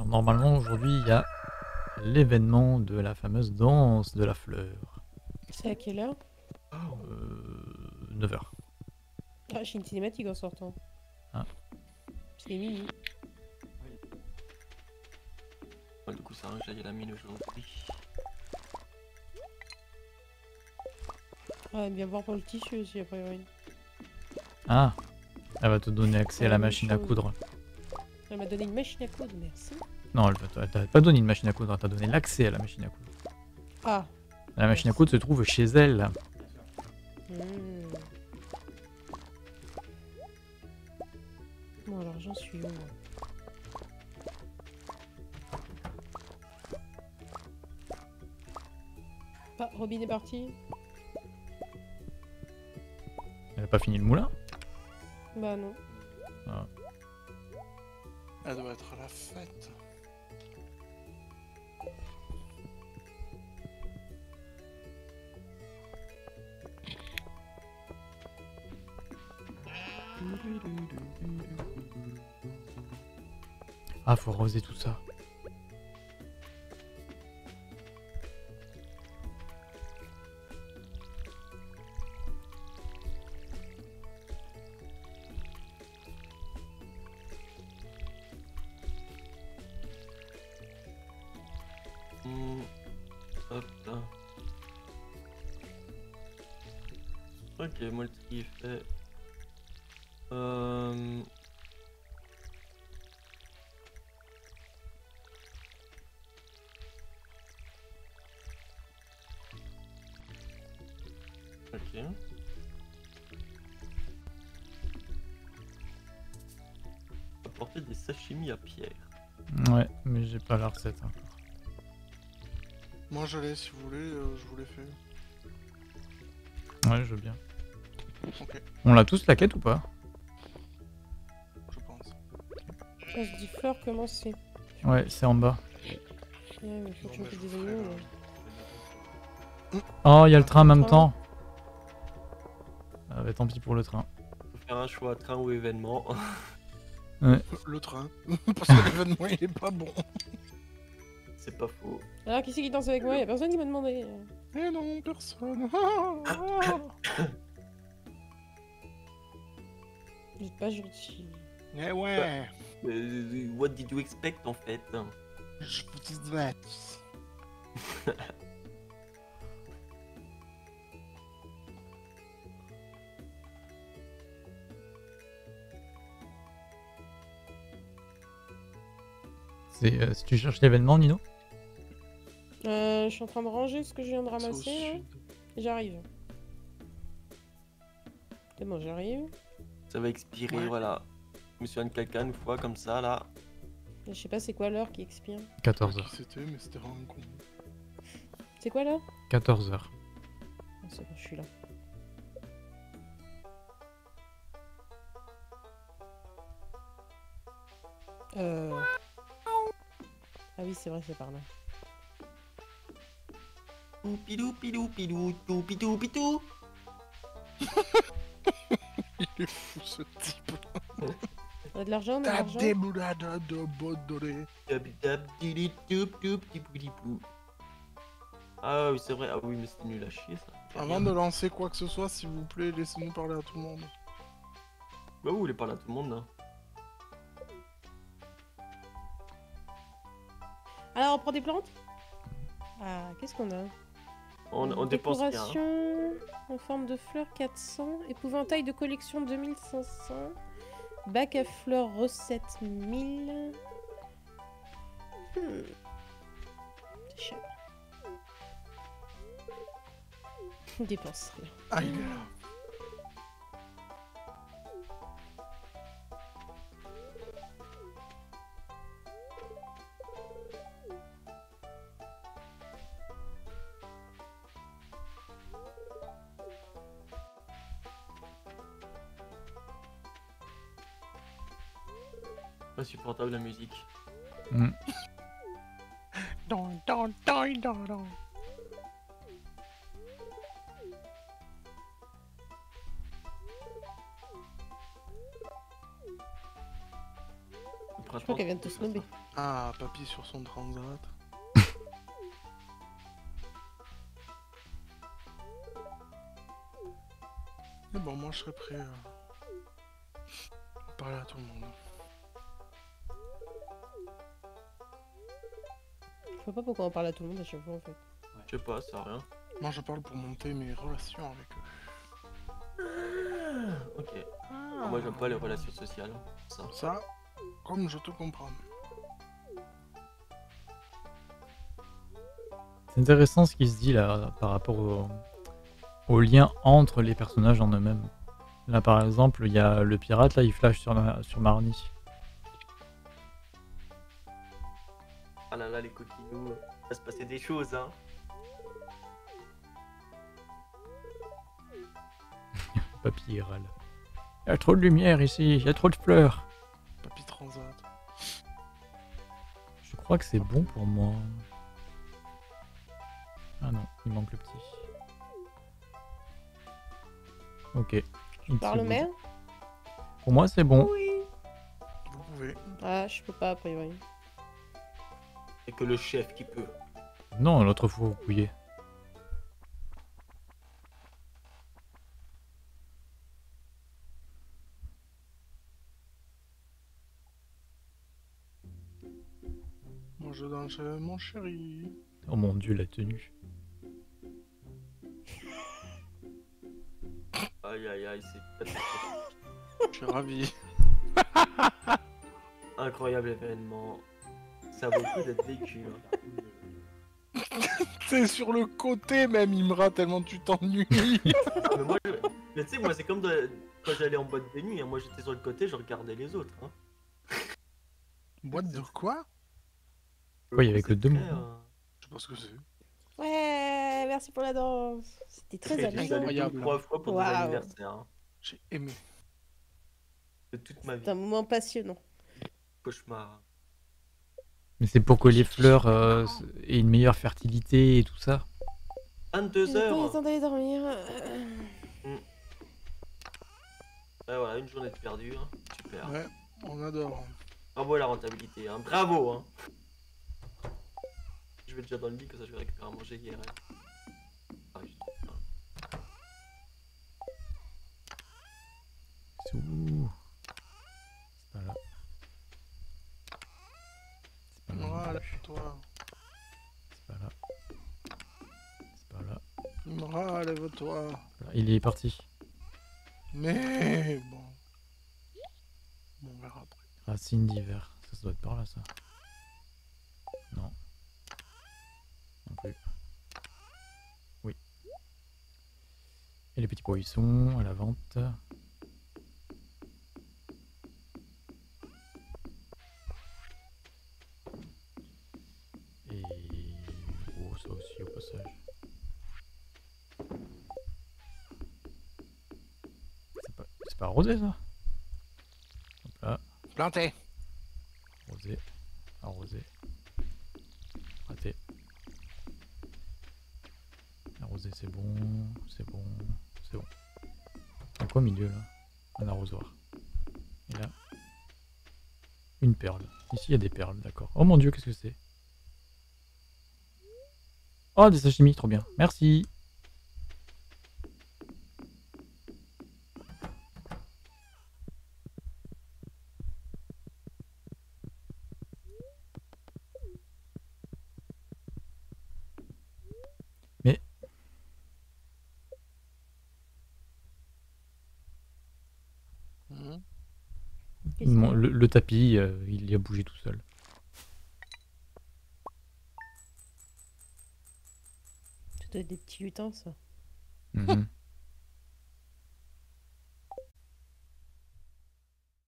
Alors, normalement, aujourd'hui, il y a l'événement de la fameuse danse de la fleur. C'est à quelle heure? 9h. Ah, j'ai une cinématique en sortant. Ah. C'est minuit. Ouais, du coup, ça j'aille à la mine aujourd'hui. Ah, bien voir pour le tissu aussi, a priori. Ah, elle va te donner accès à la Même machine à chose. coudre. Elle m'a donné une machine à coudre, merci. Non, elle t'a pas donné une machine à coudre, elle t'a donné l'accès à la machine à coudre. Ah. La machine à Merci. coudre se trouve chez elle. Bon, alors j'en suis où? Ah, Robin est parti. Elle a pas fini le moulin? Bah non. Ah. Elle doit être à la fête. Ah, faut arroser tout ça. Hop là. Ok, moi le tri est fait. Ok. Apporter des sashimi à Pierre. Ouais, mais j'ai pas la recette encore. Moi je l'ai, si vous voulez, je vous l'ai fait. Ouais, je veux bien. Ok, On l'a tous la quête ou pas? je pense. Ça se dit fleur commencer. Ouais, c'est en bas. Ouais, mais faut Non, que je mais fasse je des vous ferai oignons. le- Oh, il y a le train en même Train. temps. Ah bah tant pis pour le train. Faut faire un choix, train ou événement. Le train. Parce que l'événement il est pas bon. C'est pas faux. Alors, qui c'est qui danse avec moi? Y'a personne qui m'a demandé. Mais non, personne. Vous êtes pas gentil. Eh ouais. What did you expect en fait? Je vous dis C'est si tu cherches l'événement, Nino? Je suis en train de ranger ce que je viens de C'est au ramasser. Là. sud. J'arrive. C'est bon, j'arrive. Ça va expirer, Ouais. voilà. Je me souviens de quelqu'un une fois comme ça là. Je sais pas c'est quoi l'heure qui expire. 14h. Qui c'était, mais c'était vraiment con. C'est quoi l'heure? 14h. Ah, c'est bon, je suis là. Ah oui, c'est vrai, c'est par là. Pidou pidou pidou pidou pidou pidou. Il est fou ce type. On a de l'argent, on a de T'as l'argent. des boulades de bodoré. Dab dab didi doup doup dibou dibou. Ah oui c'est vrai, ah oui mais c'était nul à chier ça. Avant de lancer quoi que ce soit, s'il vous plaît, laissez-nous parler à tout le monde. Bah vous voulez parler à tout le monde là. Alors, on prend des plantes? Ah, qu'est-ce qu'on a? On dépense rien. Décoration en forme de fleurs 400. Épouvantail de collection 2500. Bac à fleurs recette 1000. C'est cher. On dépense rien. Ah, il est là. Insupportable la musique. Don, don, don, don, don. Je crois qu'elle vient de te snobber. Ah, papy sur son transat. Mais bon, moi je serais prêt à parler à tout le monde. Je vois pas pourquoi on parle à tout le monde à chaque fois en fait. Je sais pas, ça a rien. Moi je parle pour monter mes relations avec eux. Ok. Moi j'aime pas les relations sociales. Ça. Ça, comme je te comprends. C'est intéressant ce qui se dit là par rapport au lien entre les personnages en eux-mêmes. Là par exemple, il y a le pirate, là il flash sur Marnie. Ah là là, les coquinous, il va se passer des choses, hein. Papy il râle. Il y a trop de lumière ici, il y a trop de fleurs. Papy transat. Je crois que c'est bon pour moi. Ah non, il manque le petit. Ok. Par le maire? Pour moi c'est bon. Vous pouvez. Ah, je peux pas a priori. C'est que le chef qui peut. Non, l'autre fois vous pouillez. Moi je danse mon chéri. Oh mon dieu, la tenue. Aïe aïe aïe, c'est Je suis ravi. incroyable événement. Ça vaut le coup d'être vécu. Hein. C'est sur le côté même, Imra, tellement tu t'ennuies. Ah, mais moi, mais tu sais, moi c'est comme quand j'allais en boîte de nuit. Hein. Moi j'étais sur le côté, je regardais les autres. Hein. Boîte de quoi? Ouais, il y avait C'est que deux très, mots. Je sais pas ce que c'est. Ouais, merci pour la danse. C'était très J'y suis allé amusant. 2 ou 3 fois pour des Waouh. anniversaires. Hein. J'ai aimé. De toute ma vie. C'est un moment passionnant. Cauchemar. Mais c'est pour que les fleurs aient une meilleure fertilité et tout ça. 22 J'ai pas eu le heures. temps d'aller dormir. Ouais, voilà, une journée de perdue. Hein. Super. Ouais, on adore. Bravo à la rentabilité. Hein. Bravo. Hein. Je vais déjà dans le lit, que ça je vais récupérer à manger hier. Ah, juste, hein. C'est où? C'est pas là. C'est pas là. Imra, lève-toi. C'est pas là. C'est pas là. Imra, lève-toi. Voilà, il est parti. Mais bon. Bon, on verra après. Racine d'hiver. Ça doit être par là ça. Non. Non plus. Oui. Et les petits poissons à la vente. Et oh, ça aussi au passage. C'est pas rosé ça? Hop là, Planté. rosé, arrosé, raté. Arrosé c'est bon, c'est bon, c'est bon. À quoi au milieu là? Un arrosoir. Et là, une perle. Ici il y a des perles, d'accord. Oh mon dieu, qu'est-ce que c'est? Oh, des sashimi, trop bien. Merci. Mais Qu'est-ce qu'il y a le tapis, il y a bougé tout seul. Ça doit être des petits lutins, ça. Mhm.